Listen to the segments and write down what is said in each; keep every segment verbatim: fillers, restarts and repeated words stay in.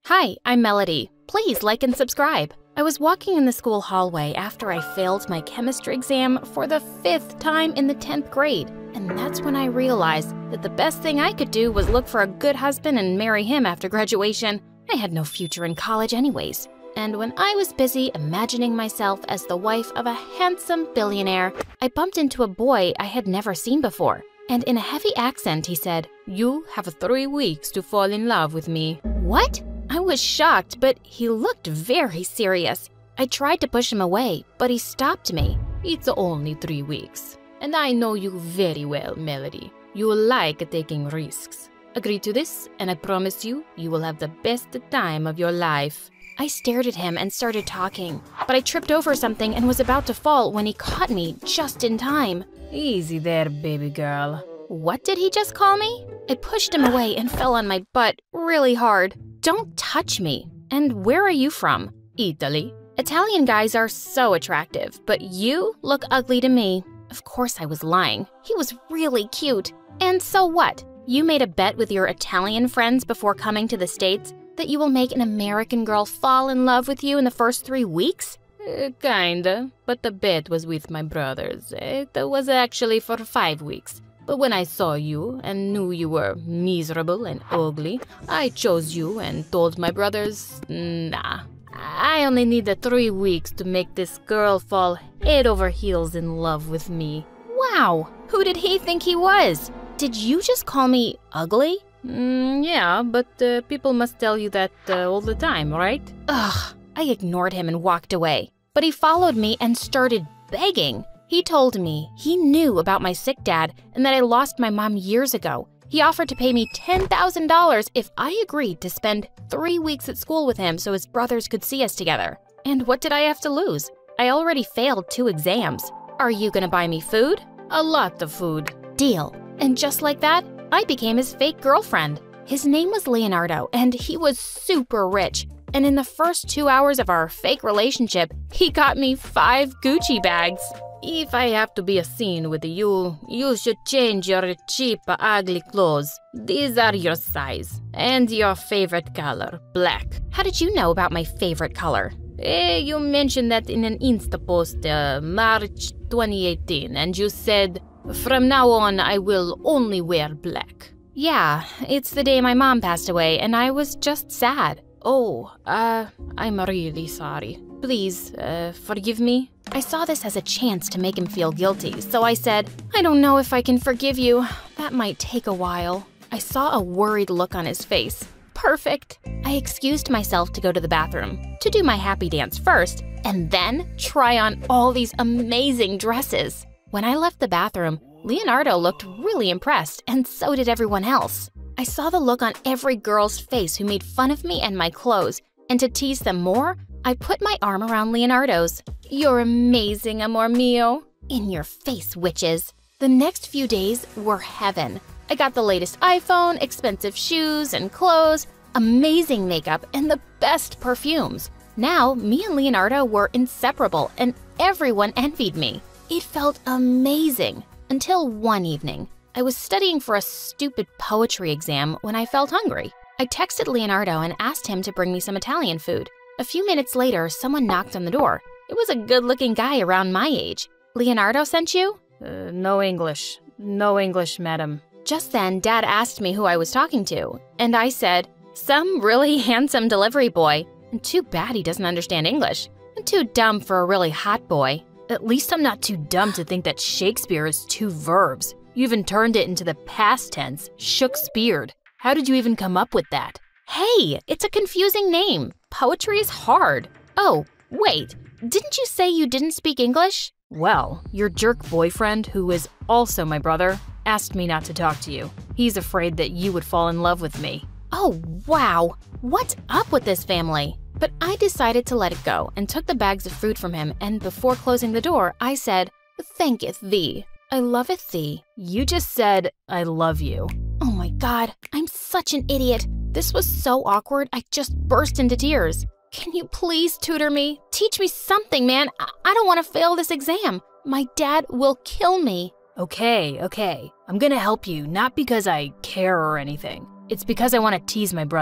Hi, I'm Melody. Please like and subscribe. I was walking in the school hallway after I failed my chemistry exam for the fifth time in the tenth grade, and that's when I realized that the best thing I could do was look for a good husband and marry him after graduation. I had no future in college anyways. And when I was busy imagining myself as the wife of a handsome billionaire, I bumped into a boy I had never seen before. And in a heavy accent, he said, "You have three weeks to fall in love with me." What? I was shocked, but he looked very serious. I tried to push him away, but he stopped me. "It's only three weeks. And I know you very well, Melody. You like taking risks. Agree to this, and I promise you, you will have the best time of your life." I stared at him and started talking, but I tripped over something and was about to fall when he caught me just in time. "Easy there, baby girl." What did he just call me? I pushed him away and fell on my butt really hard. "Don't touch me. And where are you from?" "Italy." Italian guys are so attractive, but you look ugly to me. Of course I was lying. He was really cute. And so what? You made a bet with your Italian friends before coming to the States that you will make an American girl fall in love with you in the first three weeks? Uh, kinda, but the bet was with my brothers. It was actually for five weeks. But when I saw you and knew you were miserable and ugly, I chose you and told my brothers, nah. I only needed three weeks to make this girl fall head over heels in love with me. Wow, who did he think he was? Did you just call me ugly? Mm, yeah, but uh, people must tell you that uh, all the time, right? Ugh, I ignored him and walked away. But he followed me and started begging. He told me he knew about my sick dad and that I lost my mom years ago. He offered to pay me ten thousand dollars if I agreed to spend three weeks at school with him so his brothers could see us together. And what did I have to lose? I already failed two exams. Are you gonna buy me food? A lot of food. Deal. And just like that, I became his fake girlfriend. His name was Leonardo, and he was super rich. And in the first two hours of our fake relationship, he got me five Gucci bags. "If I have to be a scene with you, you should change your cheap, ugly clothes. These are your size. And your favorite color, black." How did you know about my favorite color? Eh, you mentioned that in an Insta post, uh, March twenty eighteen, and you said, "From now on, I will only wear black." Yeah, it's the day my mom passed away, and I was just sad. Oh, uh, I'm really sorry. Please, uh, forgive me. I saw this as a chance to make him feel guilty, so I said, "I don't know if I can forgive you. That might take a while." I saw a worried look on his face. Perfect. I excused myself to go to the bathroom, to do my happy dance first, and then try on all these amazing dresses. When I left the bathroom, Leonardo looked really impressed, and so did everyone else. I saw the look on every girl's face who made fun of me and my clothes, and to tease them more, I put my arm around Leonardo's. "You're amazing, amor mio." In your face, witches. The next few days were heaven. I got the latest iPhone, expensive shoes and clothes, amazing makeup, and the best perfumes. Now, me and Leonardo were inseparable, and everyone envied me. It felt amazing, until one evening. I was studying for a stupid poetry exam when I felt hungry. I texted Leonardo and asked him to bring me some Italian food. A few minutes later, someone knocked on the door. It was a good-looking guy around my age. "Leonardo sent you?" Uh, no English. No English, madam. Just then, Dad asked me who I was talking to, and I said, "Some really handsome delivery boy. And too bad he doesn't understand English. And too dumb for a really hot boy." At least I'm not too dumb to think that Shakespeare is two verbs. You even turned it into the past tense, shook-speared. How did you even come up with that? Hey, it's a confusing name. Poetry is hard. Oh, wait, didn't you say you didn't speak English? Well, your jerk boyfriend, who is also my brother, asked me not to talk to you. He's afraid that you would fall in love with me. Oh, wow. What's up with this family? But I decided to let it go and took the bags of food from him, and before closing the door, I said, "Thanketh thee. I loveth thee." You just said, "I love you." Oh my god, I'm such an idiot. This was so awkward, I just burst into tears. Can you please tutor me? Teach me something, man. I, I don't want to fail this exam. My dad will kill me. Okay, okay. I'm gonna help you, not because I care or anything. It's because I want to tease my brother.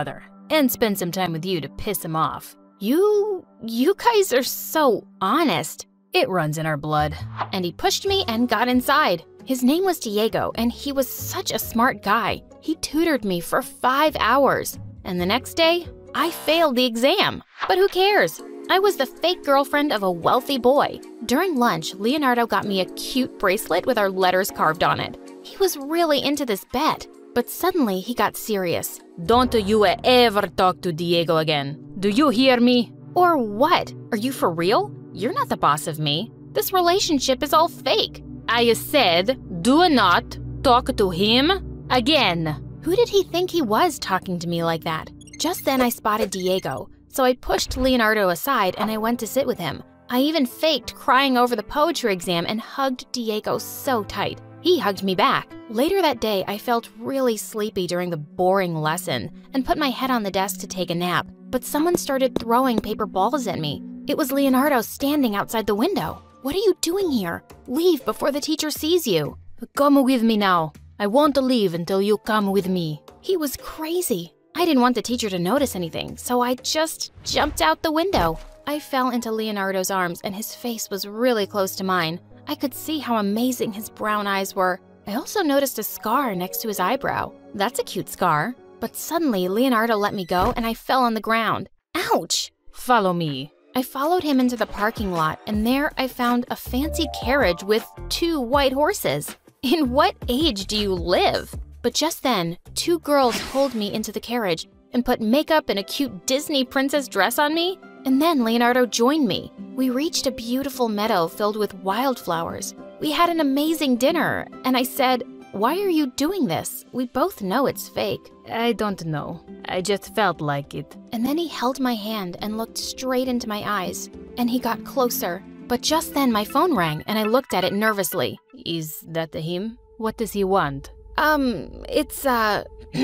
and spend some time with you to piss him off. You… you guys are so honest. It runs in our blood. And he pushed me and got inside. His name was Diego, and he was such a smart guy. He tutored me for five hours. And the next day, I failed the exam. But who cares? I was the fake girlfriend of a wealthy boy. During lunch, Leonardo got me a cute bracelet with our letters carved on it. He was really into this bet. But suddenly, he got serious. Don't you ever talk to Diego again. Do you hear me? Or what? Are you for real? You're not the boss of me. This relationship is all fake. I said, do not talk to him again. Who did he think he was talking to me like that? Just then I spotted Diego, so I pushed Leonardo aside and I went to sit with him. I even faked crying over the poetry exam and hugged Diego so tight. He hugged me back. Later that day, I felt really sleepy during the boring lesson and put my head on the desk to take a nap. But someone started throwing paper balls at me. It was Leonardo standing outside the window. What are you doing here? Leave before the teacher sees you. Come with me now. I won't leave until you come with me. He was crazy. I didn't want the teacher to notice anything, so I just jumped out the window. I fell into Leonardo's arms and his face was really close to mine. I could see how amazing his brown eyes were. I also noticed a scar next to his eyebrow. That's a cute scar. But suddenly, Leonardo let me go and I fell on the ground. Ouch! Follow me. I followed him into the parking lot, and there I found a fancy carriage with two white horses. In what age do you live? But just then, two girls pulled me into the carriage and put makeup and a cute Disney princess dress on me. And then Leonardo joined me. We reached a beautiful meadow filled with wildflowers. We had an amazing dinner, and I said, "Why are you doing this? We both know it's fake." I don't know. I just felt like it. And then he held my hand and looked straight into my eyes. And he got closer. But just then my phone rang and I looked at it nervously. Is that him? What does he want? Um, it's, uh,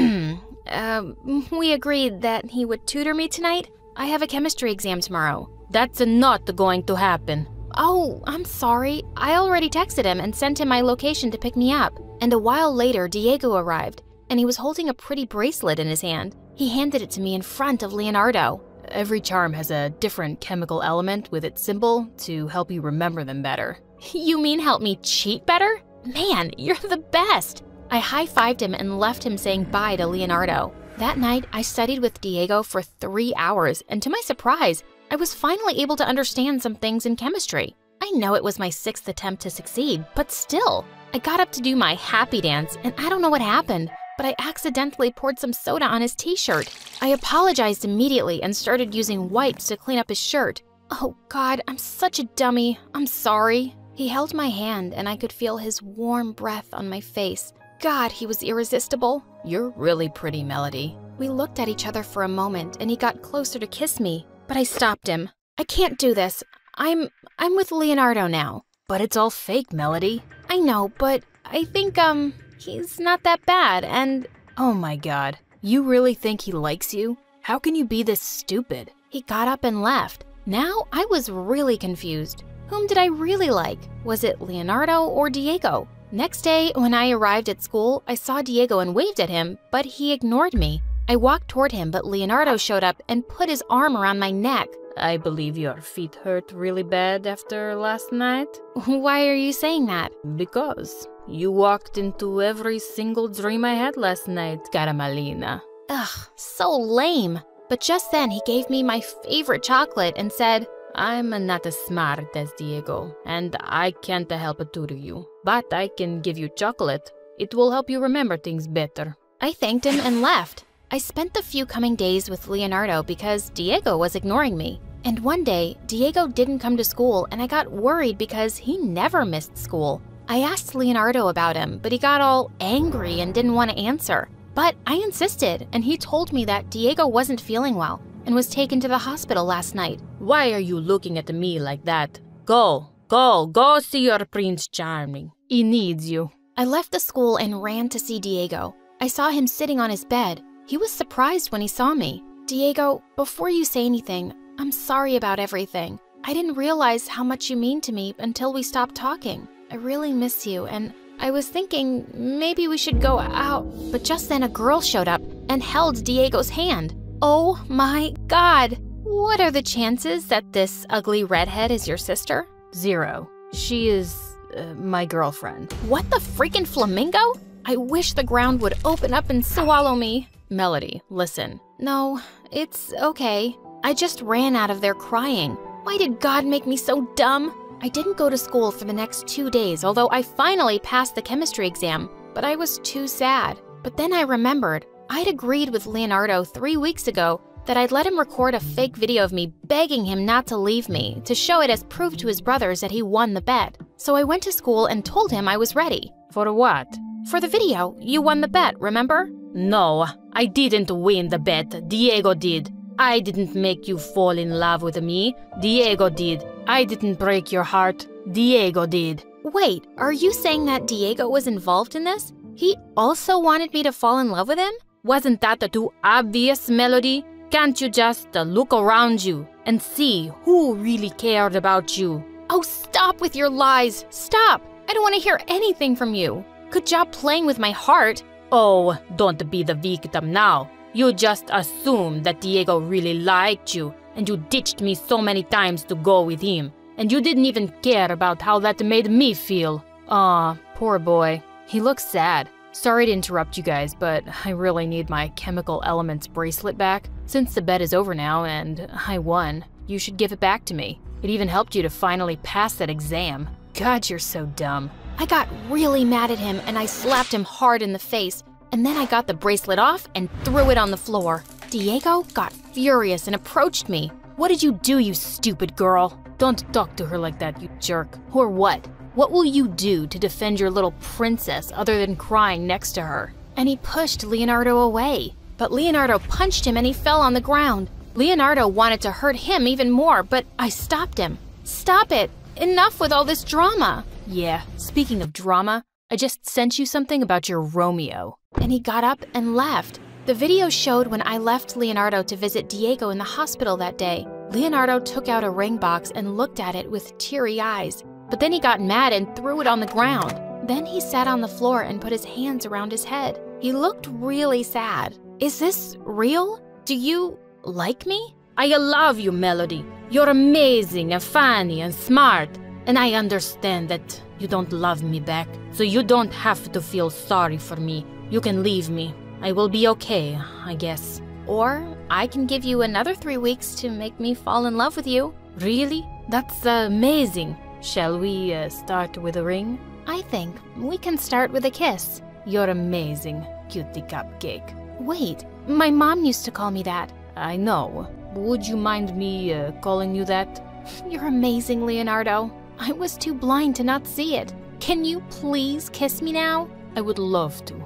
uh, we agreed that he would tutor me tonight. I have a chemistry exam tomorrow. That's not going to happen. Oh, I'm sorry. I already texted him and sent him my location to pick me up. And a while later, Diego arrived, and he was holding a pretty bracelet in his hand. He handed it to me in front of Leonardo. Every charm has a different chemical element with its symbol to help you remember them better. You mean help me cheat better? Man, you're the best! I high-fived him and left him saying bye to Leonardo. That night, I studied with Diego for three hours, and to my surprise, I was finally able to understand some things in chemistry. I know it was my sixth attempt to succeed, but still. I got up to do my happy dance, and I don't know what happened, but I accidentally poured some soda on his t-shirt. I apologized immediately and started using wipes to clean up his shirt. Oh God, I'm such a dummy. I'm sorry. He held my hand, and I could feel his warm breath on my face. God, he was irresistible. You're really pretty, Melody. We looked at each other for a moment, and he got closer to kiss me, but I stopped him. I can't do this. I'm… I'm with Leonardo now. But it's all fake, Melody. I know, but I think, um, he's not that bad, and… Oh my God. You really think he likes you? How can you be this stupid? He got up and left. Now I was really confused. Whom did I really like? Was it Leonardo or Diego? Next day, when I arrived at school, I saw Diego and waved at him, but he ignored me. I walked toward him, but Leonardo showed up and put his arm around my neck. I believe your feet hurt really bad after last night. Why are you saying that? Because you walked into every single dream I had last night, Caramelina. Ugh, so lame. But just then he gave me my favorite chocolate and said, I'm not as smart as Diego, and I can't help tutor you. But I can give you chocolate. It will help you remember things better. I thanked him and left. I spent the few coming days with Leonardo because Diego was ignoring me. And one day, Diego didn't come to school and I got worried because he never missed school. I asked Leonardo about him, but he got all angry and didn't want to answer. But I insisted, and he told me that Diego wasn't feeling well and was taken to the hospital last night. Why are you looking at me like that? Go, go, go see your Prince Charming. He needs you. I left the school and ran to see Diego. I saw him sitting on his bed. He was surprised when he saw me. Diego, before you say anything, I'm sorry about everything. I didn't realize how much you mean to me until we stopped talking. I really miss you, and I was thinking maybe we should go out. But just then a girl showed up and held Diego's hand. Oh my God! What are the chances that this ugly redhead is your sister? Zero. She is uh, my girlfriend. What the freaking flamingo? I wish the ground would open up and swallow me. Melody, listen. No, it's okay. I just ran out of there crying. Why did God make me so dumb? I didn't go to school for the next two days, although I finally passed the chemistry exam, but I was too sad. But then I remembered I'd agreed with Leonardo three weeks ago that I'd let him record a fake video of me begging him not to leave me to show it as proof to his brothers that he won the bet. So I went to school and told him I was ready. For what? For the video. You won the bet, remember? No, I didn't win the bet. Diego did. I didn't make you fall in love with me. Diego did. I didn't break your heart. Diego did. Wait, are you saying that Diego was involved in this? He also wanted me to fall in love with him? Wasn't that the too obvious, Melody? Can't you just uh, look around you and see who really cared about you? Oh, stop with your lies. Stop. I don't want to hear anything from you. Good job playing with my heart. Oh, don't be the victim now. You just assumed that Diego really liked you, and you ditched me so many times to go with him, and you didn't even care about how that made me feel. Aw, poor boy. He looks sad. Sorry to interrupt you guys, but I really need my chemical elements bracelet back. Since the bet is over now and I won, you should give it back to me. It even helped you to finally pass that exam. God, you're so dumb. I got really mad at him and I slapped him hard in the face, and then I got the bracelet off and threw it on the floor. Diego got furious and approached me. What did you do, you stupid girl? Don't talk to her like that, you jerk. Or what? What will you do to defend your little princess other than crying next to her? And he pushed Leonardo away. But Leonardo punched him and he fell on the ground. Leonardo wanted to hurt him even more, but I stopped him. Stop it! Enough with all this drama! Yeah, speaking of drama, I just sent you something about your Romeo. And he got up and left. The video showed when I left Leonardo to visit Diego in the hospital that day. Leonardo took out a ring box and looked at it with teary eyes. But then he got mad and threw it on the ground. Then he sat on the floor and put his hands around his head. He looked really sad. Is this real? Do you like me? I love you, Melody. You're amazing and funny and smart. And I understand that you don't love me back, so you don't have to feel sorry for me. You can leave me. I will be okay, I guess. Or I can give you another three weeks to make me fall in love with you. Really? That's uh, amazing. Shall we uh, start with a ring? I think we can start with a kiss. You're amazing, cutie cupcake. Wait, my mom used to call me that. I know. Would you mind me uh, calling you that? You're amazing, Leonardo. I was too blind to not see it. Can you please kiss me now? I would love to.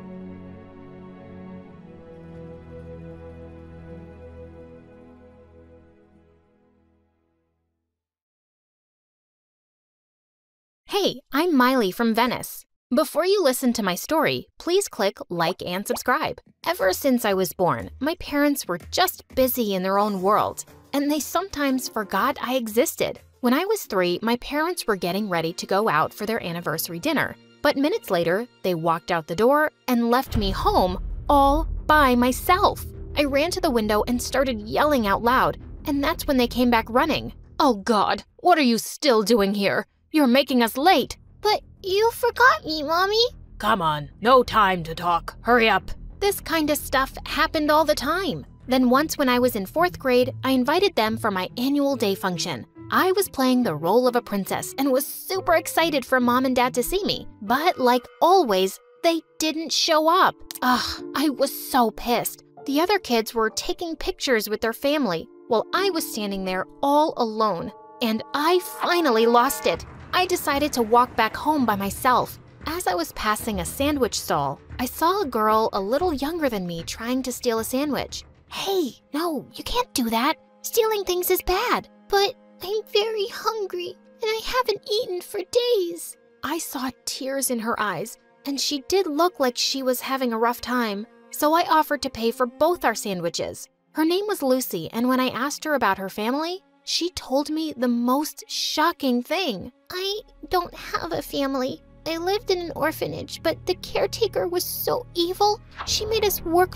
Hey, I'm Miley from Venice. Before you listen to my story, please click like and subscribe. Ever since I was born, my parents were just busy in their own world, and they sometimes forgot I existed. When I was three, my parents were getting ready to go out for their anniversary dinner, but minutes later, they walked out the door and left me home all by myself. I ran to the window and started yelling out loud, and that's when they came back running. Oh God, what are you still doing here? You're making us late. But you forgot me, Mommy. Come on, no time to talk. Hurry up. This kind of stuff happened all the time. Then once when I was in fourth grade, I invited them for my annual day function. I was playing the role of a princess and was super excited for Mom and Dad to see me. But like always, they didn't show up. Ugh, I was so pissed. The other kids were taking pictures with their family while I was standing there all alone. And I finally lost it. I decided to walk back home by myself. As I was passing a sandwich stall, I saw a girl a little younger than me trying to steal a sandwich. Hey, no, you can't do that. Stealing things is bad. But I'm very hungry, and I haven't eaten for days. I saw tears in her eyes, and she did look like she was having a rough time. So I offered to pay for both our sandwiches. Her name was Lucy, and when I asked her about her family, she told me the most shocking thing. I don't have a family. I lived in an orphanage, but the caretaker was so evil. She made us work a lot,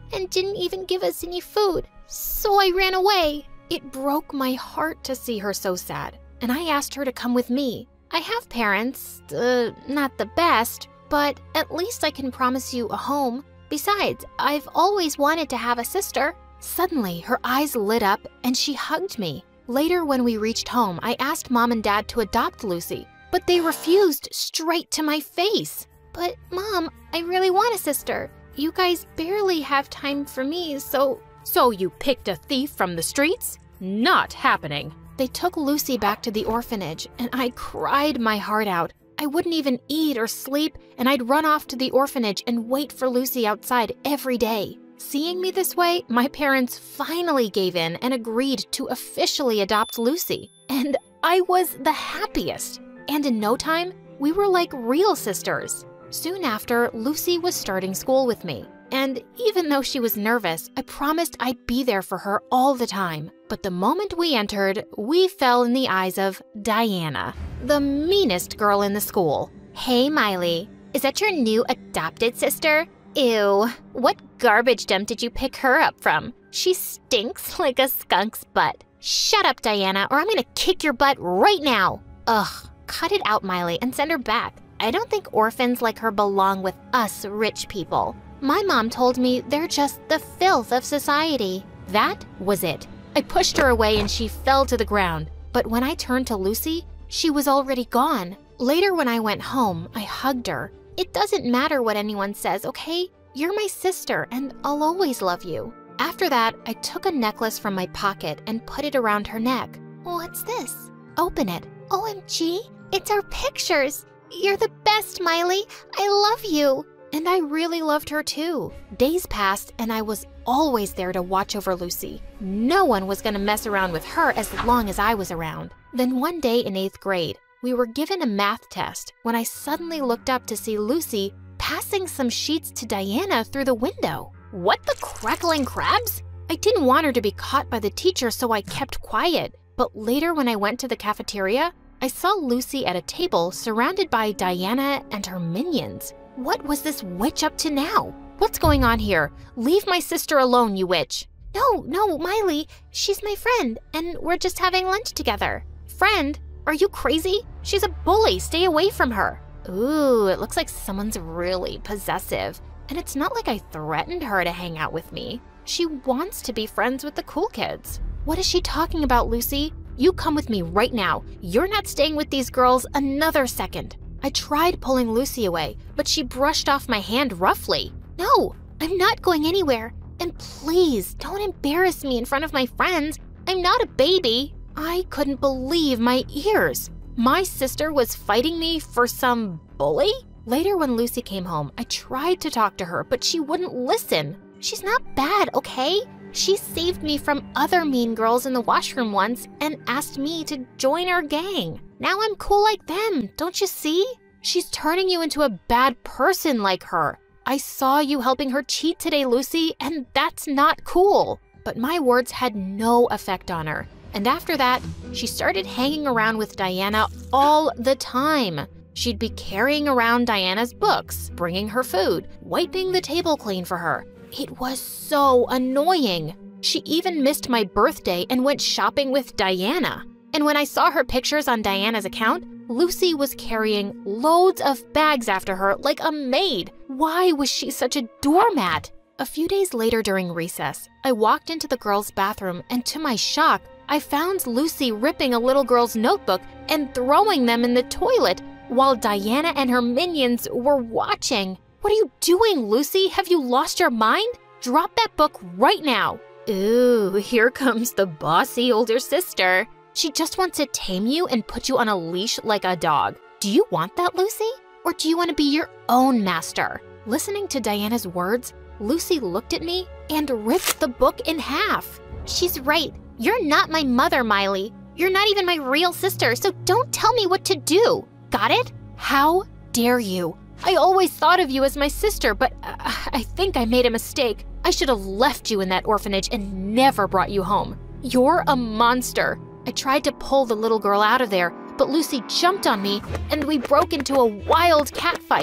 and didn't even give us any food. So I ran away. It broke my heart to see her so sad, and I asked her to come with me. I have parents, uh, not the best, but at least I can promise you a home. Besides, I've always wanted to have a sister. Suddenly, her eyes lit up and she hugged me. Later, when we reached home, I asked Mom and Dad to adopt Lucy, but they refused straight to my face. But Mom, I really want a sister. You guys barely have time for me, so… So you picked a thief from the streets? Not happening. They took Lucy back to the orphanage, and I cried my heart out. I wouldn't even eat or sleep, and I'd run off to the orphanage and wait for Lucy outside every day. Seeing me this way, my parents finally gave in and agreed to officially adopt Lucy. And I was the happiest. And in no time, we were like real sisters. Soon after, Lucy was starting school with me. And even though she was nervous, I promised I'd be there for her all the time. But the moment we entered, we fell in the eyes of Diana, the meanest girl in the school. Hey, Miley, is that your new adopted sister? Ew, what garbage dump did you pick her up from? She stinks like a skunk's butt. Shut up, Diana, or I'm gonna kick your butt right now. Ugh, cut it out, Miley, and send her back. I don't think orphans like her belong with us rich people. My mom told me they're just the filth of society. That was it. I pushed her away and she fell to the ground. But when I turned to Lucy, she was already gone. Later, when I went home, I hugged her. It doesn't matter what anyone says, okay? You're my sister and I'll always love you. After that, I took a necklace from my pocket and put it around her neck. What's this? Open it. O M G, it's our pictures. You're the best, Miley. I love you. And I really loved her too. Days passed and I was always there to watch over Lucy. No one was gonna mess around with her as long as I was around. Then one day in eighth grade, we were given a math test when I suddenly looked up to see Lucy passing some sheets to Diana through the window. What the crackling crabs? I didn't want her to be caught by the teacher, so I kept quiet. But later when I went to the cafeteria, I saw Lucy at a table surrounded by Diana and her minions. What was this witch up to now? What's going on here? Leave my sister alone, you witch. No, no, Miley, she's my friend, and we're just having lunch together. Friend? Are you crazy? She's a bully, stay away from her. Ooh, it looks like someone's really possessive. And it's not like I threatened her to hang out with me. She wants to be friends with the cool kids. What is she talking about, Lucy? You come with me right now. You're not staying with these girls another second. I tried pulling Lucy away, but she brushed off my hand roughly. No, I'm not going anywhere. And please, don't embarrass me in front of my friends. I'm not a baby. I couldn't believe my ears. My sister was fighting me for some bully? Later, when Lucy came home, I tried to talk to her, but she wouldn't listen. She's not bad, okay? She saved me from other mean girls in the washroom once and asked me to join her gang. Now I'm cool like them, don't you see? She's turning you into a bad person like her. I saw you helping her cheat today, Lucy, and that's not cool. But my words had no effect on her. And after that, she started hanging around with Diana all the time. She'd be carrying around Diana's books, bringing her food, wiping the table clean for her. It was so annoying. She even missed my birthday and went shopping with Diana. And when I saw her pictures on Diana's account, Lucy was carrying loads of bags after her like a maid. Why was she such a doormat? A few days later during recess, I walked into the girls' bathroom and to my shock, I found Lucy ripping a little girl's notebook and throwing them in the toilet while Diana and her minions were watching. What are you doing, Lucy? Have you lost your mind? Drop that book right now. Ooh, here comes the bossy older sister. She just wants to tame you and put you on a leash like a dog. Do you want that, Lucy? Or do you want to be your own master? Listening to Diana's words, Lucy looked at me and ripped the book in half. She's right. You're not my mother, Miley. You're not even my real sister, so don't tell me what to do. Got it? How dare you? I always thought of you as my sister, but uh, I think I made a mistake. I should have left you in that orphanage and never brought you home. You're a monster. I tried to pull the little girl out of there, but Lucy jumped on me and we broke into a wild cat fight.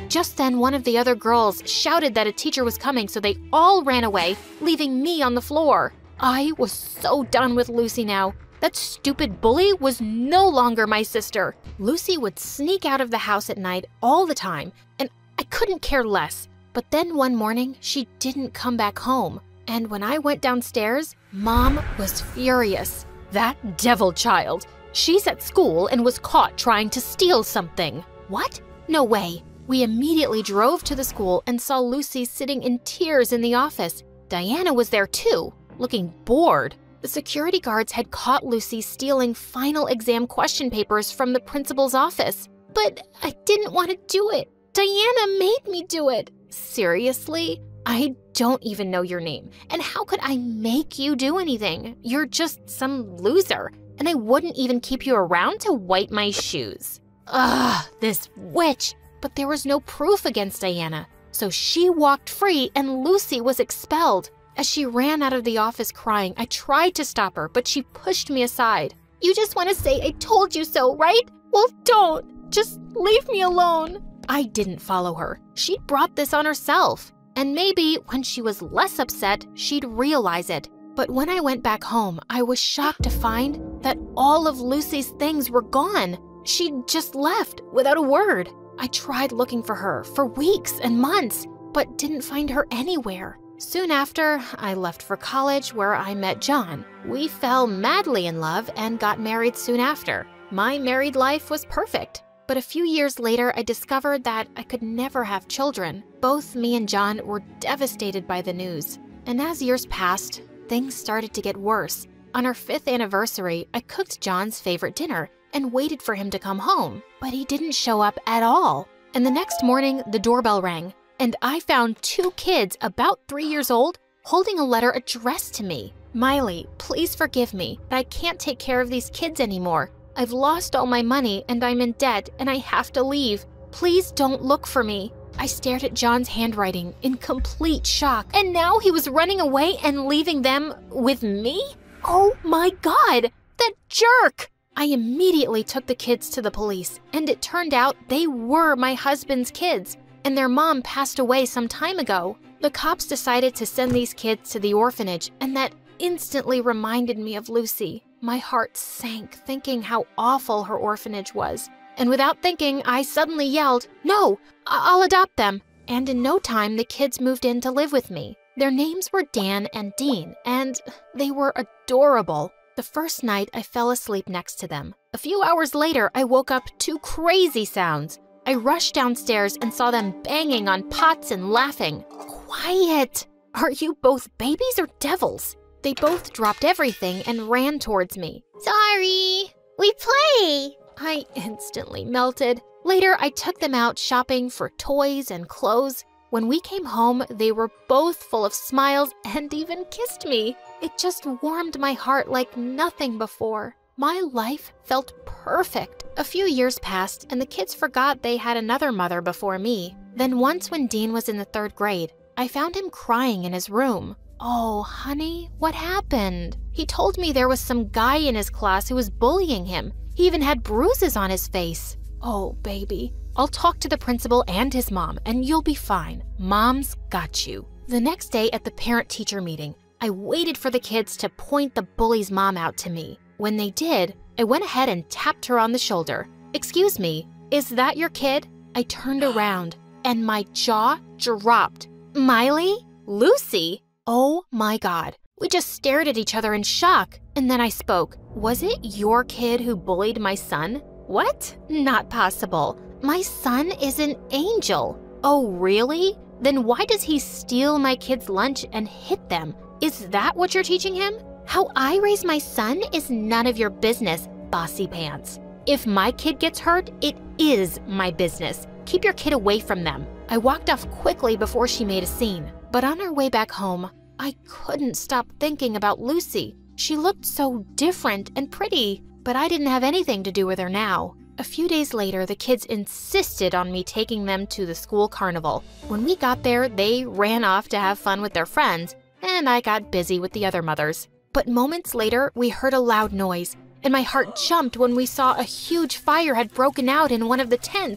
Just then, one of the other girls shouted that a teacher was coming, so they all ran away, leaving me on the floor. I was so done with Lucy now. That stupid bully was no longer my sister. Lucy would sneak out of the house at night all the time, and I couldn't care less. But then one morning, she didn't come back home. And when I went downstairs, Mom was furious. That devil child. She's at school and was caught trying to steal something. What? No way. We immediately drove to the school and saw Lucy sitting in tears in the office. Diana was there too, looking bored. The security guards had caught Lucy stealing final exam question papers from the principal's office. But I didn't want to do it. Diana made me do it. Seriously? I don't even know your name. And how could I make you do anything? You're just some loser. And I wouldn't even keep you around to wipe my shoes. Ugh, this witch. But there was no proof against Diana. So she walked free and Lucy was expelled. As she ran out of the office crying, I tried to stop her, but she pushed me aside. You just want to say I told you so, right? Well, don't. Just leave me alone. I didn't follow her. She'd brought this on herself. And maybe when she was less upset, she'd realize it. But when I went back home, I was shocked to find that all of Lucy's things were gone. She'd just left without a word. I tried looking for her for weeks and months, but didn't find her anywhere. Soon after, I left for college where I met John. We fell madly in love and got married soon after. My married life was perfect. But a few years later, I discovered that I could never have children. Both me and John were devastated by the news. And as years passed, things started to get worse. On our fifth anniversary, I cooked John's favorite dinner and waited for him to come home. But he didn't show up at all. And the next morning, the doorbell rang. And I found two kids about three years old holding a letter addressed to me. Miley, please forgive me, but I can't take care of these kids anymore. I've lost all my money and I'm in debt and I have to leave. Please don't look for me. I stared at John's handwriting in complete shock. And now he was running away and leaving them with me? Oh my God, that jerk! I immediately took the kids to the police, and it turned out they were my husband's kids, and their mom passed away some time ago. The cops decided to send these kids to the orphanage, and that instantly reminded me of Lucy. My heart sank thinking how awful her orphanage was. And without thinking, I suddenly yelled, "No, I- I'll adopt them." And in no time, the kids moved in to live with me. Their names were Dan and Dean, and they were adorable. The first night, I fell asleep next to them. A few hours later, I woke up to crazy sounds. I rushed downstairs and saw them banging on pots and laughing. Quiet! Are you both babies or devils? They both dropped everything and ran towards me. Sorry, we play. I instantly melted. Later, I took them out shopping for toys and clothes. When we came home, they were both full of smiles and even kissed me. It just warmed my heart like nothing before. My life felt perfect. A few years passed, and the kids forgot they had another mother before me. Then once when Dean was in the third grade, I found him crying in his room. Oh, honey, what happened? He told me there was some guy in his class who was bullying him. He even had bruises on his face. Oh, baby. I'll talk to the principal and his mom, and you'll be fine. Mom's got you. The next day at the parent-teacher meeting, I waited for the kids to point the bully's mom out to me. When they did, I went ahead and tapped her on the shoulder. Excuse me, is that your kid? I turned around, and my jaw dropped. Miley? Lucy? Oh my God. We just stared at each other in shock, and then I spoke. Was it your kid who bullied my son? What? Not possible. My son is an angel. Oh, really? Then why does he steal my kids' lunch and hit them? Is that what you're teaching him? How I raise my son is none of your business, bossy pants. If my kid gets hurt, it is my business. Keep your kid away from them. I walked off quickly before she made a scene. But on our way back home, I couldn't stop thinking about Lucy. She looked so different and pretty, but I didn't have anything to do with her now. A few days later, the kids insisted on me taking them to the school carnival. When we got there, they ran off to have fun with their friends, and I got busy with the other mothers. But moments later, we heard a loud noise, and my heart jumped when we saw a huge fire had broken out in one of the tents.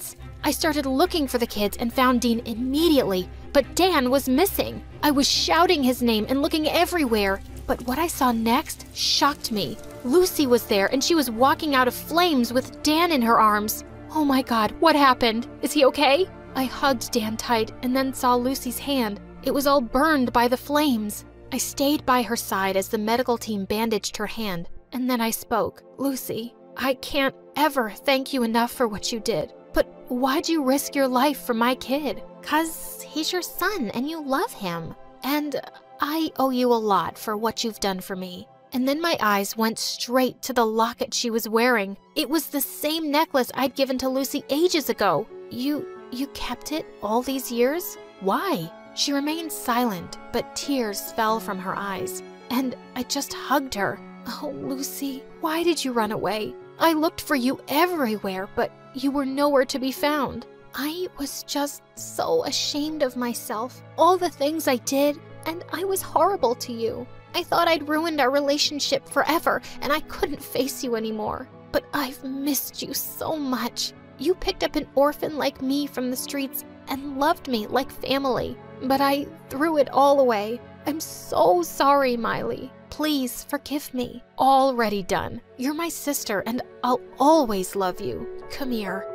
I started looking for the kids and found Dean immediately, but Dan was missing. I was shouting his name and looking everywhere, but what I saw next shocked me. Lucy was there and she was walking out of flames with Dan in her arms. Oh my God, what happened? Is he okay? I hugged Dan tight and then saw Lucy's hand. It was all burned by the flames. I stayed by her side as the medical team bandaged her hand, and then I spoke. Lucy, I can't ever thank you enough for what you did. But why'd you risk your life for my kid? 'Cause he's your son and you love him. And I owe you a lot for what you've done for me. And then my eyes went straight to the locket she was wearing. It was the same necklace I'd given to Lucy ages ago. You, you kept it all these years? Why? She remained silent, but tears fell from her eyes. And I just hugged her. Oh, Lucy, why did you run away? I looked for you everywhere, but you were nowhere to be found. I was just so ashamed of myself, all the things I did, and I was horrible to you. I thought I'd ruined our relationship forever, and I couldn't face you anymore. But I've missed you so much. You picked up an orphan like me from the streets and loved me like family, but I threw it all away. I'm so sorry, Miley. Please forgive me. Already done. You're my sister, and I'll always love you. Come here.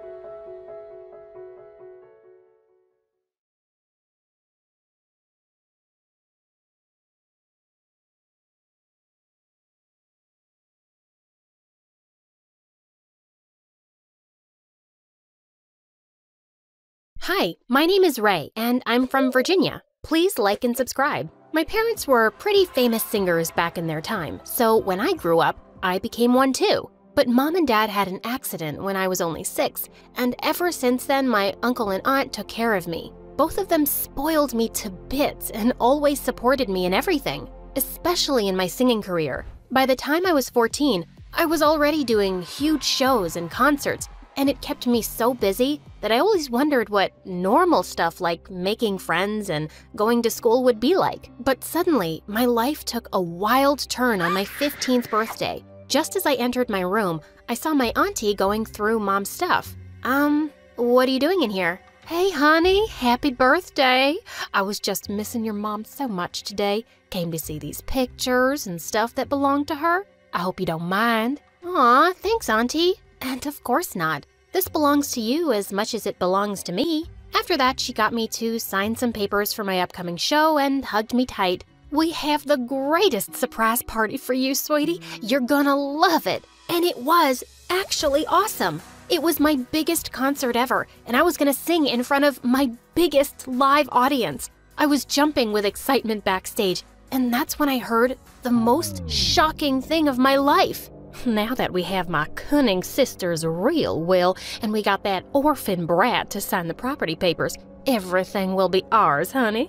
Hi, my name is Ray, and I'm from Virginia. Please like and subscribe. My parents were pretty famous singers back in their time, so when I grew up, I became one too. But Mom and Dad had an accident when I was only six, and ever since then, my uncle and aunt took care of me. Both of them spoiled me to bits and always supported me in everything, especially in my singing career. By the time I was fourteen, I was already doing huge shows and concerts, and it kept me so busy that I always wondered what normal stuff like making friends and going to school would be like. But suddenly, my life took a wild turn on my fifteenth birthday. Just as I entered my room, I saw my auntie going through Mom's stuff. Um, what are you doing in here? Hey, honey, happy birthday. I was just missing your mom so much today. Came to see these pictures and stuff that belonged to her. I hope you don't mind. Aw, thanks, auntie. And of course not. This belongs to you as much as it belongs to me. After that, she got me to sign some papers for my upcoming show and hugged me tight. We have the greatest surprise party for you, sweetie. You're gonna love it. And it was actually awesome. It was my biggest concert ever, and I was gonna sing in front of my biggest live audience. I was jumping with excitement backstage, and that's when I heard the most shocking thing of my life. Now that we have my cunning sister's real will and we got that orphan brat to sign the property papers, everything will be ours, honey.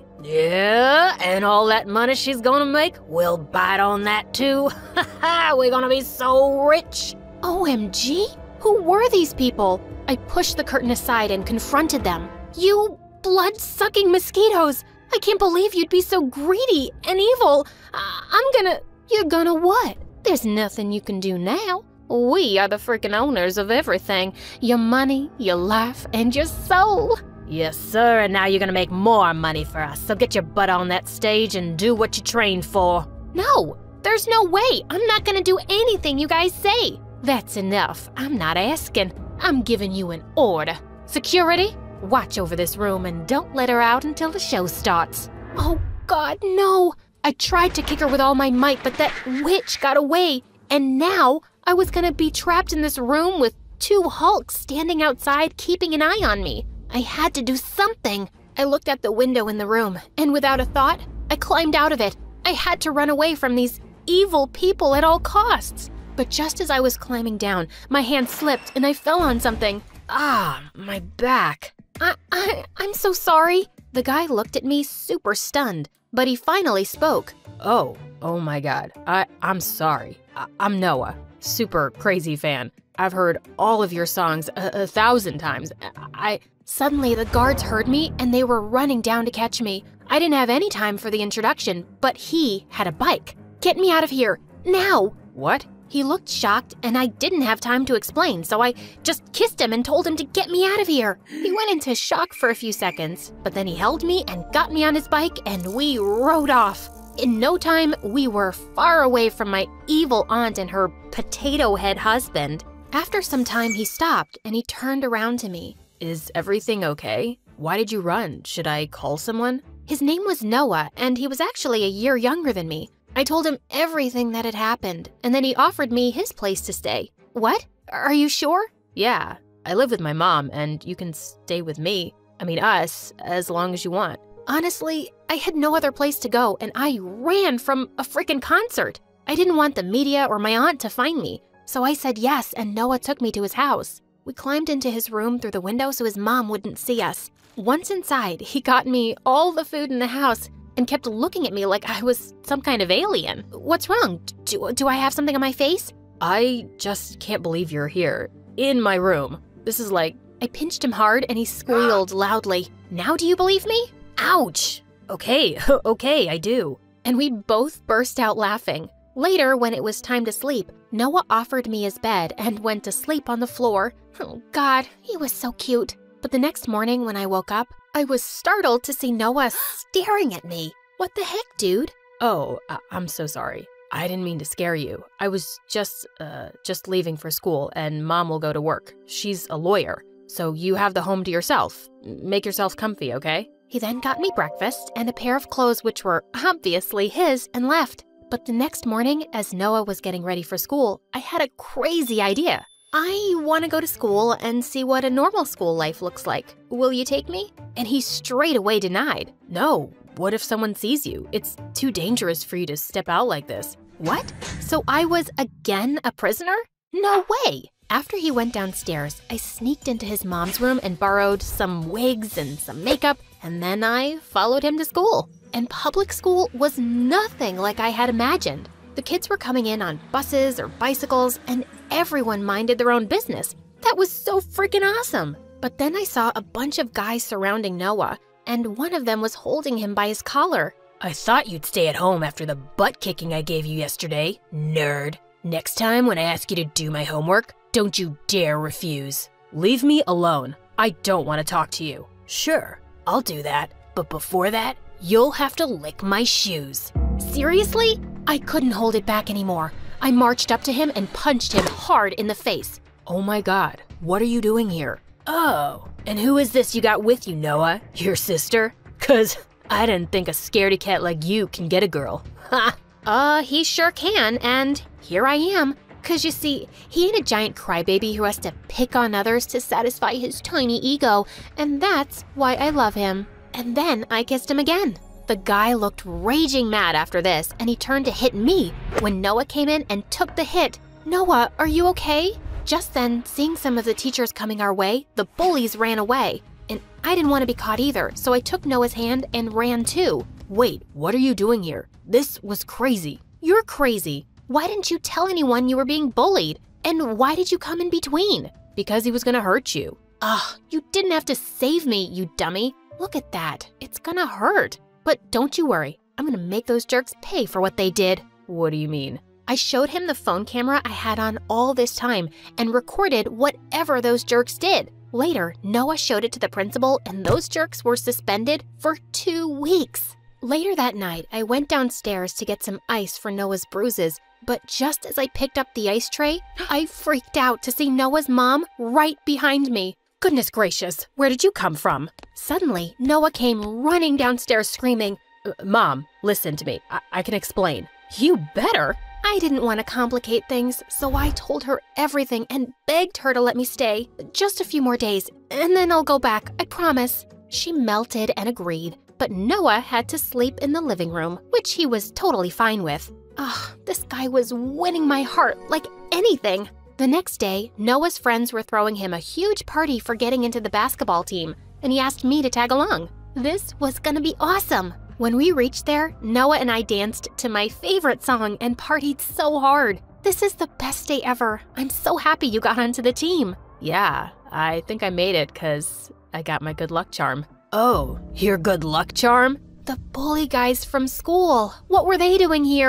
Yeah, and all that money she's gonna make, we'll bite on that too. We're gonna be so rich. O M G? Who were these people? I pushed the curtain aside and confronted them. You blood-sucking mosquitoes! I can't believe you'd be so greedy and evil. I I'm gonna... You're gonna what? There's nothing you can do now. We are the freaking owners of everything. Your money, your life, and your soul. Yes, sir, and now you're gonna make more money for us, so get your butt on that stage and do what you trained for. No, there's no way. I'm not gonna do anything you guys say. That's enough. I'm not asking. I'm giving you an order. Security, watch over this room and don't let her out until the show starts. Oh, God, no. I tried to kick her with all my might, but that witch got away. And now I was gonna be trapped in this room with two Hulks standing outside keeping an eye on me. I had to do something. I looked at the window in the room, and without a thought, I climbed out of it. I had to run away from these evil people at all costs. But just as I was climbing down, my hand slipped and I fell on something. Ah, my back. I, I, I'm so sorry. The guy looked at me super stunned, but he finally spoke. Oh, oh my God. I, I'm sorry. I, I'm Noah, super crazy fan. I've heard all of your songs a, a thousand times. I... Suddenly, the guards heard me and they were running down to catch me. I didn't have any time for the introduction, but he had a bike. Get me out of here, now! What? He looked shocked, and I didn't have time to explain, so I just kissed him and told him to get me out of here. He went into shock for a few seconds, but then he held me and got me on his bike, and we rode off. In no time, we were far away from my evil aunt and her potato head husband. After some time, he stopped, and he turned around to me. Is everything okay? Why did you run? Should I call someone? His name was Noah, and he was actually a year younger than me. I told him everything that had happened, and then he offered me his place to stay. What? Are you sure? Yeah, I live with my mom, and you can stay with me. I mean us, as long as you want. Honestly, I had no other place to go, and I ran from a freaking concert. I didn't want the media or my aunt to find me, so I said yes, and Noah took me to his house. We climbed into his room through the window so his mom wouldn't see us. Once inside, he got me all the food in the house and kept looking at me like I was some kind of alien. What's wrong? Do, do I have something on my face? I just can't believe you're here, in my room. This is like… I pinched him hard and he squealed loudly. Now do you believe me? Ouch! Okay, okay, I do. And we both burst out laughing. Later, when it was time to sleep, Noah offered me his bed and went to sleep on the floor. Oh God, he was so cute. But the next morning when I woke up, I was startled to see Noah staring at me. What the heck, dude? Oh, I I'm so sorry. I didn't mean to scare you. I was just, uh, just leaving for school, and Mom will go to work. She's a lawyer, so you have the home to yourself. Make yourself comfy, okay? He then got me breakfast and a pair of clothes which were obviously his and left. But the next morning, as Noah was getting ready for school, I had a crazy idea. I want to go to school and see what a normal school life looks like. Will you take me? And he straight away denied. No, what if someone sees you? It's too dangerous for you to step out like this. What? So I was again a prisoner? No way! After he went downstairs, I sneaked into his mom's room and borrowed some wigs and some makeup, and then I followed him to school. And public school was nothing like I had imagined. The kids were coming in on buses or bicycles, and everyone minded their own business. That was so freaking awesome. But then I saw a bunch of guys surrounding Noah, and one of them was holding him by his collar. I thought you'd stay at home after the butt kicking I gave you yesterday, nerd. Next time when I ask you to do my homework, don't you dare refuse. Leave me alone. I don't want to talk to you. Sure, I'll do that, but before that, you'll have to lick my shoes. Seriously? I couldn't hold it back anymore. I marched up to him and punched him hard in the face. Oh my God, what are you doing here? Oh, and who is this you got with you, Noah? Your sister? 'Cause I didn't think a scaredy cat like you can get a girl. Ha! Uh, he sure can, and here I am. 'Cause you see, he ain't a giant crybaby who has to pick on others to satisfy his tiny ego, and that's why I love him. And then I kissed him again. The guy looked raging mad after this, and he turned to hit me when Noah came in and took the hit. Noah, are you okay? Just then, seeing some of the teachers coming our way, the bullies ran away. And I didn't want to be caught either, so I took Noah's hand and ran too. Wait, what are you doing here? This was crazy. You're crazy. Why didn't you tell anyone you were being bullied? And why did you come in between? Because he was gonna hurt you. Ugh, you didn't have to save me, you dummy. Look at that. It's gonna hurt. But don't you worry, I'm gonna make those jerks pay for what they did. What do you mean? I showed him the phone camera I had on all this time and recorded whatever those jerks did. Later, Noah showed it to the principal and those jerks were suspended for two weeks. Later that night, I went downstairs to get some ice for Noah's bruises, but just as I picked up the ice tray, I freaked out to see Noah's mom right behind me. Goodness gracious, where did you come from? Suddenly, Noah came running downstairs screaming, uh, Mom, listen to me. I, I can explain. You better. I didn't want to complicate things, so I told her everything and begged her to let me stay. Just a few more days, and then I'll go back, I promise. She melted and agreed, but Noah had to sleep in the living room, which he was totally fine with. Ugh, this guy was winning my heart like anything. The next day, Noah's friends were throwing him a huge party for getting into the basketball team, and he asked me to tag along. This was gonna be awesome. When we reached there, Noah and I danced to my favorite song and partied so hard. This is the best day ever. I'm so happy you got onto the team. Yeah, I think I made it because I got my good luck charm. Oh, your good luck charm? The bully guys from school. What were they doing here?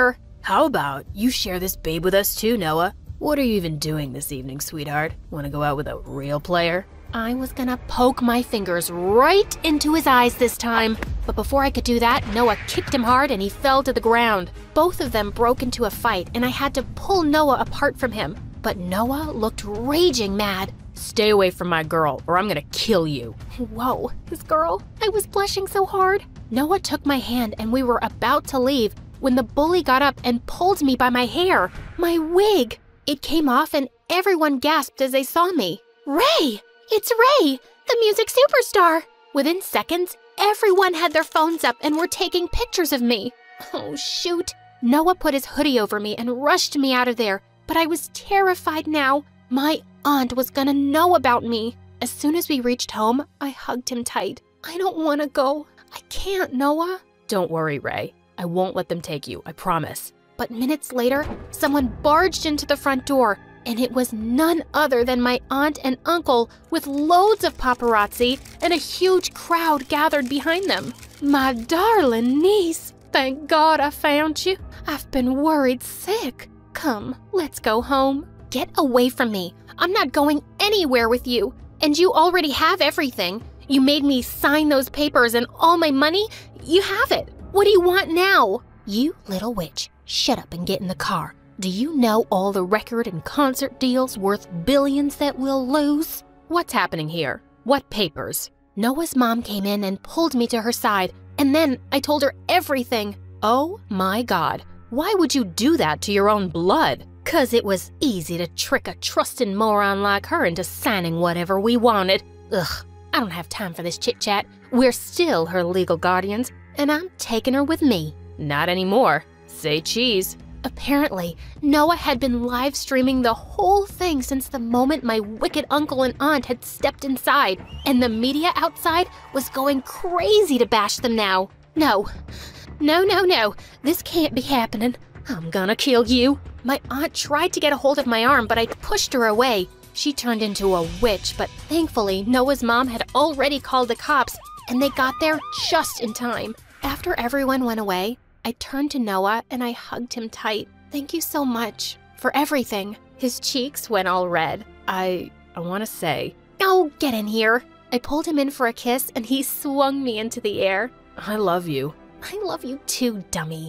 How about you share this babe with us too, Noah? What are you even doing this evening, sweetheart? Want to go out with a real player? I was gonna poke my fingers right into his eyes this time. But before I could do that, Noah kicked him hard and he fell to the ground. Both of them broke into a fight and I had to pull Noah apart from him. But Noah looked raging mad. Stay away from my girl or I'm gonna kill you. Whoa, his girl? I was blushing so hard. Noah took my hand and we were about to leave when the bully got up and pulled me by my hair, my wig. It came off and everyone gasped as they saw me. Ray! It's Ray, the music superstar! Within seconds, everyone had their phones up and were taking pictures of me. Oh, shoot. Noah put his hoodie over me and rushed me out of there, but I was terrified now. My aunt was gonna know about me. As soon as we reached home, I hugged him tight. I don't want to go. I can't, Noah. Don't worry, Ray. I won't let them take you, I promise. But minutes later, someone barged into the front door, and it was none other than my aunt and uncle with loads of paparazzi and a huge crowd gathered behind them. My darling niece, thank God I found you. I've been worried sick. Come, let's go home. Get away from me. I'm not going anywhere with you. And you already have everything. You made me sign those papers and all my money. You have it. What do you want now? You little witch, shut up and get in the car. Do you know all the record and concert deals worth billions that we'll lose? What's happening here? What papers? Noah's mom came in and pulled me to her side, and then I told her everything. Oh my God, why would you do that to your own blood? 'Cause it was easy to trick a trusting moron like her into signing whatever we wanted. Ugh, I don't have time for this chit-chat. We're still her legal guardians, and I'm taking her with me. Not anymore. Say cheese. Apparently, Noah had been live streaming the whole thing since the moment my wicked uncle and aunt had stepped inside, and the media outside was going crazy to bash them now. No, no, no, no, this can't be happening. I'm gonna kill you. My aunt tried to get a hold of my arm, but I pushed her away. She turned into a witch, but thankfully, Noah's mom had already called the cops, and they got there just in time. After everyone went away, I turned to Noah and I hugged him tight. Thank you so much for everything. His cheeks went all red. I, I want to say... Oh, get in here. I pulled him in for a kiss and he swung me into the air. I love you. I love you too, dummy.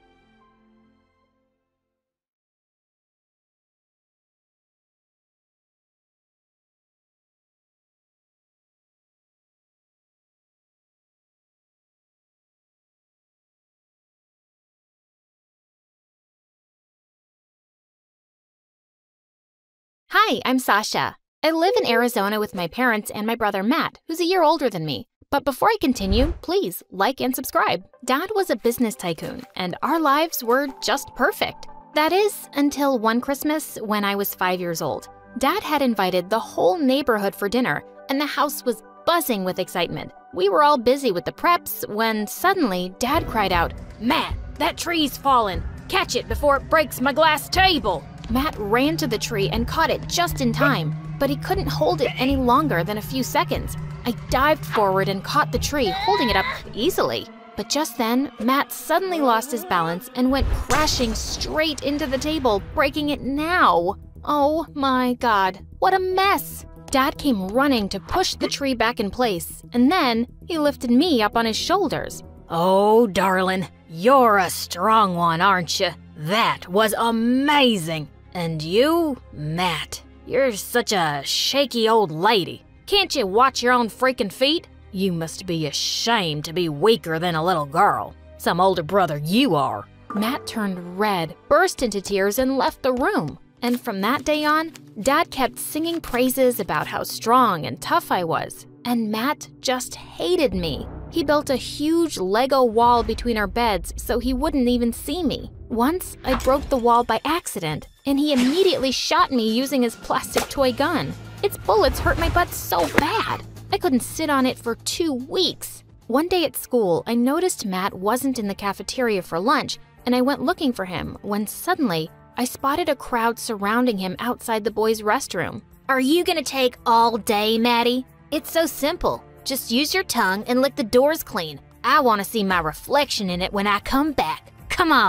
Hi, I'm Sasha. I live in Arizona with my parents and my brother Matt, who's a year older than me. But before I continue, please like and subscribe. Dad was a business tycoon, and our lives were just perfect. That is, until one Christmas when I was five years old. Dad had invited the whole neighborhood for dinner, and the house was buzzing with excitement. We were all busy with the preps when suddenly Dad cried out, Matt, that tree's fallen. Catch it before it breaks my glass table. Matt ran to the tree and caught it just in time, but he couldn't hold it any longer than a few seconds. I dived forward and caught the tree, holding it up easily. But just then, Matt suddenly lost his balance and went crashing straight into the table, breaking it now. Oh my God, what a mess! Dad came running to push the tree back in place, and then he lifted me up on his shoulders. Oh, darling, you're a strong one, aren't you? That was amazing. And you, Matt, you're such a shaky old lady. Can't you watch your own freaking feet? You must be ashamed to be weaker than a little girl. Some older brother you are. Matt turned red, burst into tears, and left the room. And from that day on, Dad kept singing praises about how strong and tough I was. And Matt just hated me. He built a huge Lego wall between our beds so he wouldn't even see me. Once, I broke the wall by accident, and he immediately shot me using his plastic toy gun. Its bullets hurt my butt so bad. I couldn't sit on it for two weeks. One day at school, I noticed Matt wasn't in the cafeteria for lunch, and I went looking for him when suddenly, I spotted a crowd surrounding him outside the boys' restroom. Are you gonna take all day, Maddie? It's so simple. Just use your tongue and lick the doors clean. I want to see my reflection in it when I come back. Come on.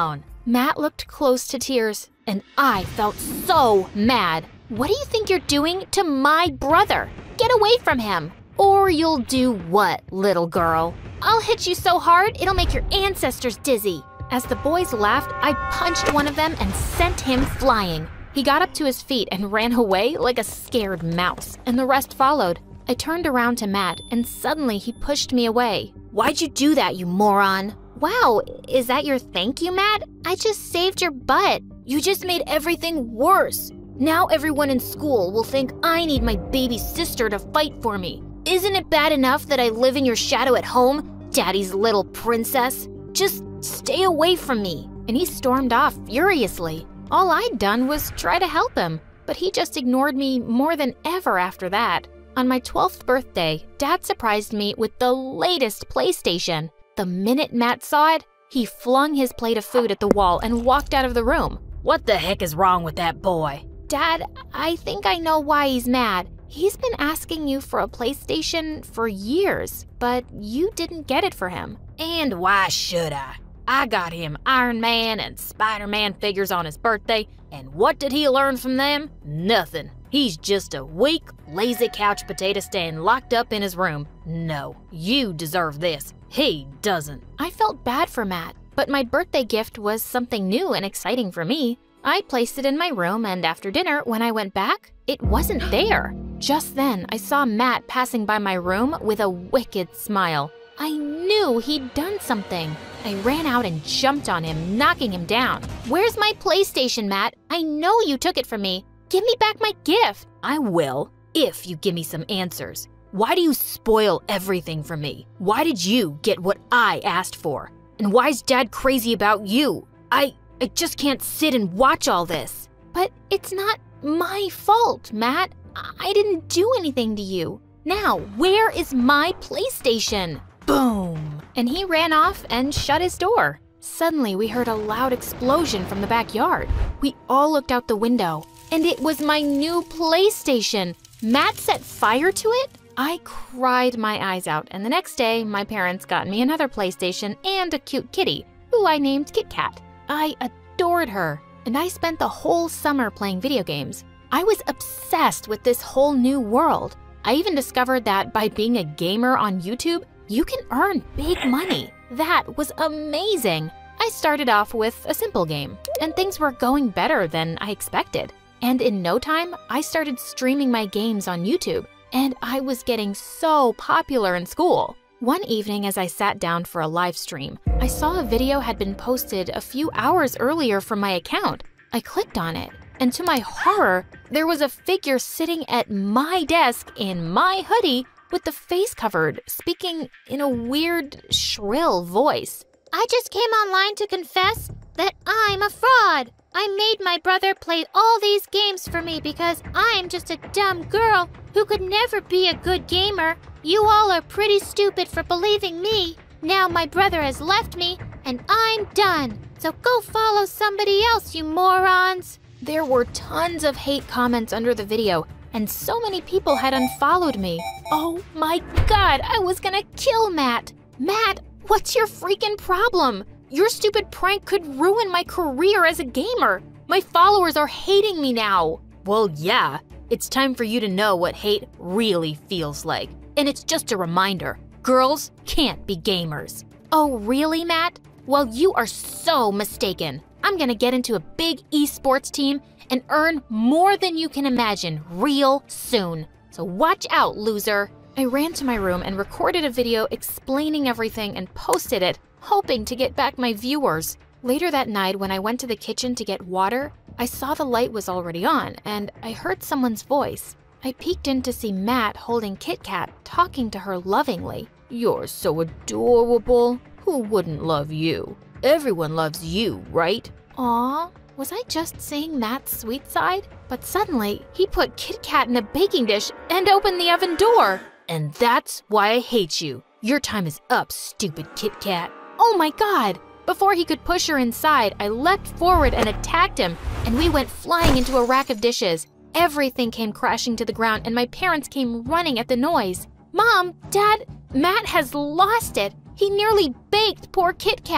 Matt looked close to tears, and I felt so mad. What do you think you're doing to my brother? Get away from him. Or you'll do what, little girl? I'll hit you so hard, it'll make your ancestors dizzy. As the boys laughed, I punched one of them and sent him flying. He got up to his feet and ran away like a scared mouse, and the rest followed. I turned around to Matt, and suddenly he pushed me away. Why'd you do that, you moron? Wow, is that your thank you, Matt? I just saved your butt. You just made everything worse. Now everyone in school will think I need my baby sister to fight for me. Isn't it bad enough that I live in your shadow at home, Daddy's little princess? Just stay away from me. And he stormed off furiously. All I'd done was try to help him, but he just ignored me more than ever after that. On my twelfth birthday, Dad surprised me with the latest PlayStation. The minute Matt saw it, he flung his plate of food at the wall and walked out of the room. What the heck is wrong with that boy? Dad, I think I know why he's mad. He's been asking you for a PlayStation for years, but you didn't get it for him. And why should I? I got him Iron Man and Spider-Man figures on his birthday, and what did he learn from them? Nothing. He's just a weak, lazy couch potato staying locked up in his room. No, you deserve this. He doesn't. I felt bad for Matt, but my birthday gift was something new and exciting for me. I placed it in my room, and after dinner, when I went back, it wasn't there. Just then, I saw Matt passing by my room with a wicked smile. I knew he'd done something. I ran out and jumped on him, knocking him down. Where's my PlayStation, Matt? I know you took it from me. Give me back my gift. I will, if you give me some answers. Why do you spoil everything for me? Why did you get what I asked for? And why's Dad crazy about you? I, I just can't sit and watch all this. But it's not my fault, Matt. I didn't do anything to you. Now, where is my PlayStation? Boom! And he ran off and shut his door. Suddenly, we heard a loud explosion from the backyard. We all looked out the window, and it was my new PlayStation. Matt set fire to it? I cried my eyes out, and the next day, my parents got me another PlayStation and a cute kitty, who I named Kit Kat. I adored her, and I spent the whole summer playing video games. I was obsessed with this whole new world. I even discovered that by being a gamer on YouTube, you can earn big money. That was amazing. I started off with a simple game, and things were going better than I expected. And in no time, I started streaming my games on YouTube, and I was getting so popular in school. One evening as I sat down for a live stream, I saw a video had been posted a few hours earlier from my account. I clicked on it, and to my horror, there was a figure sitting at my desk in my hoodie with the face covered, speaking in a weird, shrill voice. I just came online to confess that I'm a fraud. I made my brother play all these games for me because I'm just a dumb girl who could never be a good gamer. You all are pretty stupid for believing me. Now my brother has left me and I'm done. So go follow somebody else, you morons. There were tons of hate comments under the video, and so many people had unfollowed me. Oh my God, I was gonna kill Matt. Matt, what's your freaking problem? Your stupid prank could ruin my career as a gamer. My followers are hating me now. Well, yeah, it's time for you to know what hate really feels like. And it's just a reminder, girls can't be gamers. Oh, really, Matt? Well, you are so mistaken. I'm gonna get into a big esports team and earn more than you can imagine real soon. So watch out, loser. I ran to my room and recorded a video explaining everything and posted it, hoping to get back my viewers. Later that night, when I went to the kitchen to get water, I saw the light was already on and I heard someone's voice. I peeked in to see Matt holding Kit Kat, talking to her lovingly. You're so adorable. Who wouldn't love you? Everyone loves you, right? Aw, was I just seeing Matt's sweet side? But suddenly, he put Kit Kat in a baking dish and opened the oven door. And that's why I hate you. Your time is up, stupid Kit Kat. Oh my God! Before he could push her inside, I leapt forward and attacked him, and we went flying into a rack of dishes. Everything came crashing to the ground, and my parents came running at the noise. Mom, Dad, Matt has lost it. He nearly baked poor Kit Kat.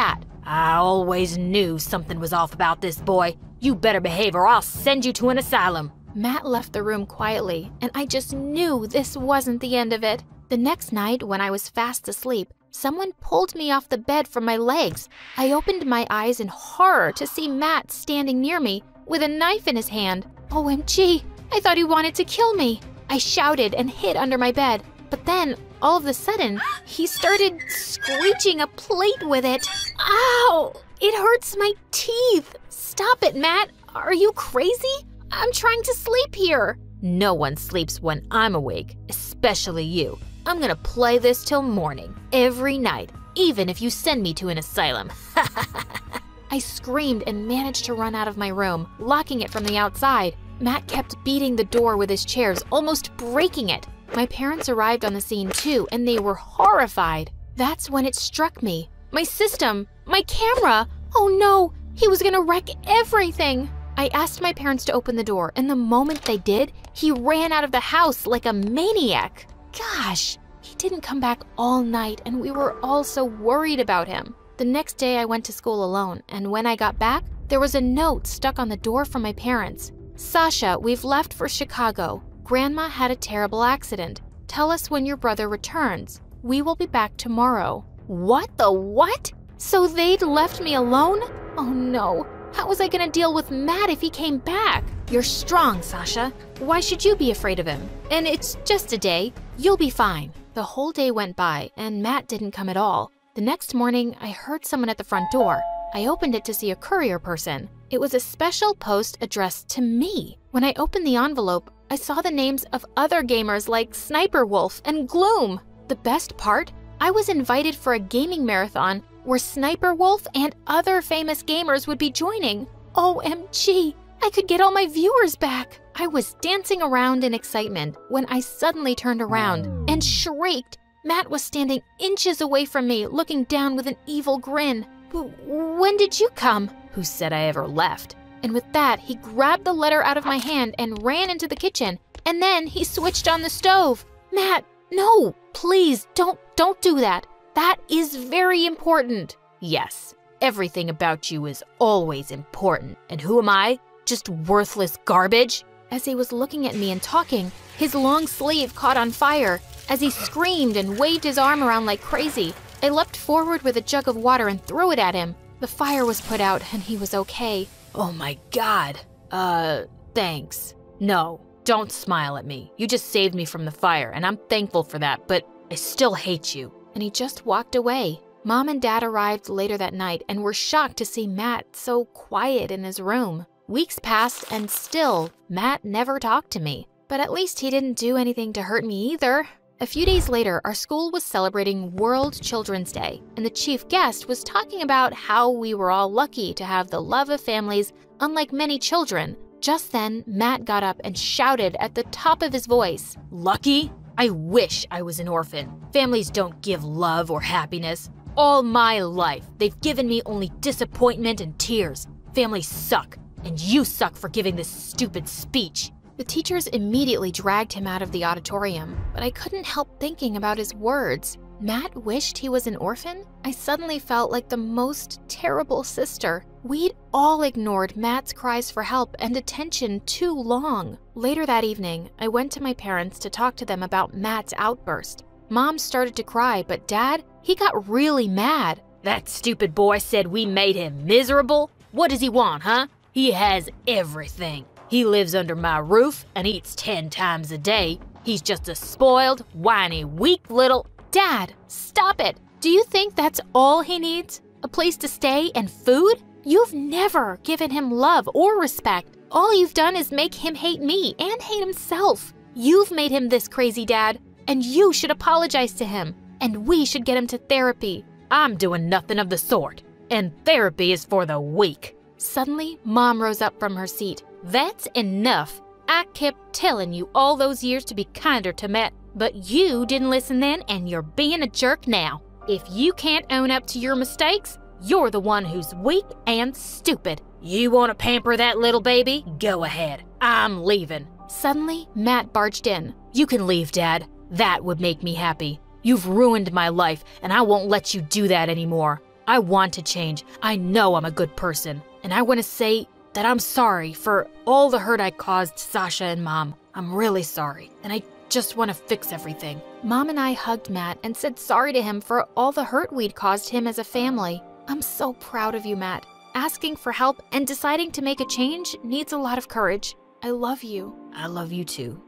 I always knew something was off about this boy. You better behave or I'll send you to an asylum. Matt left the room quietly, and I just knew this wasn't the end of it. The next night, when I was fast asleep, someone pulled me off the bed from my legs. I opened my eyes in horror to see Matt standing near me with a knife in his hand. O M G, I thought he wanted to kill me. I shouted and hid under my bed, but then, all of a sudden, he started screeching a plate with it. Ow! It hurts my teeth. Stop it, Matt. Are you crazy? I'm trying to sleep here. No one sleeps when I'm awake, especially you. I'm gonna play this till morning, every night, even if you send me to an asylum. I screamed and managed to run out of my room, locking it from the outside. Matt kept beating the door with his chairs, almost breaking it. My parents arrived on the scene too, and they were horrified. That's when it struck me. My system, my camera. Oh no, he was gonna wreck everything. I asked my parents to open the door, and the moment they did, he ran out of the house like a maniac. Gosh, he didn't come back all night, and we were all so worried about him. The next day I went to school alone, and when I got back, there was a note stuck on the door from my parents. Sasha, we've left for Chicago. Grandma had a terrible accident. Tell us when your brother returns. We will be back tomorrow. What the what? So they'd left me alone? Oh no. How was I gonna deal with Matt if he came back? You're strong, Sasha. Why should you be afraid of him? And it's just a day. You'll be fine. The whole day went by, and Matt didn't come at all. The next morning, I heard someone at the front door. I opened it to see a courier person. It was a special post addressed to me. When I opened the envelope, I saw the names of other gamers like Sniper Wolf and Gloom. The best part? I was invited for a gaming marathon where Sniper Wolf and other famous gamers would be joining. O M G, I could get all my viewers back. I was dancing around in excitement when I suddenly turned around and shrieked. Matt was standing inches away from me, looking down with an evil grin. When did you come? Who said I ever left? And with that, he grabbed the letter out of my hand and ran into the kitchen. And then he switched on the stove. Matt, no, please, don't, don't do that. That is very important. Yes, everything about you is always important. And who am I? Just worthless garbage? As he was looking at me and talking, his long sleeve caught on fire. As he screamed and waved his arm around like crazy, I leapt forward with a jug of water and threw it at him. The fire was put out and he was okay. Oh my God. Uh, thanks. No, don't smile at me. You just saved me from the fire, and I'm thankful for that, but I still hate you. And he just walked away. Mom and Dad arrived later that night and were shocked to see Matt so quiet in his room. Weeks passed and still, Matt never talked to me. But at least he didn't do anything to hurt me either. A few days later, our school was celebrating World Children's Day, and the chief guest was talking about how we were all lucky to have the love of families unlike many children. Just then, Matt got up and shouted at the top of his voice, "Lucky? I wish I was an orphan. Families don't give love or happiness. All my life, they've given me only disappointment and tears. Families suck, and you suck for giving this stupid speech." The teachers immediately dragged him out of the auditorium, but I couldn't help thinking about his words. Matt wished he was an orphan? I suddenly felt like the most terrible sister. We'd all ignored Matt's cries for help and attention too long. Later that evening, I went to my parents to talk to them about Matt's outburst. Mom started to cry, but Dad, he got really mad. That stupid boy said we made him miserable? What does he want, huh? He has everything. He lives under my roof and eats ten times a day. He's just a spoiled, whiny, weak little… Dad, stop it! Do you think that's all he needs? A place to stay and food? You've never given him love or respect. All you've done is make him hate me and hate himself. You've made him this crazy, Dad, and you should apologize to him. And we should get him to therapy. I'm doing nothing of the sort, and therapy is for the weak. Suddenly, Mom rose up from her seat. That's enough. I kept telling you all those years to be kinder to Matt, but you didn't listen then and you're being a jerk now. If you can't own up to your mistakes, you're the one who's weak and stupid. You want to pamper that little baby? Go ahead. I'm leaving. Suddenly, Matt barged in. You can leave, Dad. That would make me happy. You've ruined my life, and I won't let you do that anymore. I want to change. I know I'm a good person. And I want to say that I'm sorry for all the hurt I caused Sasha and Mom. I'm really sorry. And I just want to fix everything. Mom and I hugged Matt and said sorry to him for all the hurt we'd caused him as a family. I'm so proud of you, Matt. Asking for help and deciding to make a change needs a lot of courage. I love you. I love you too.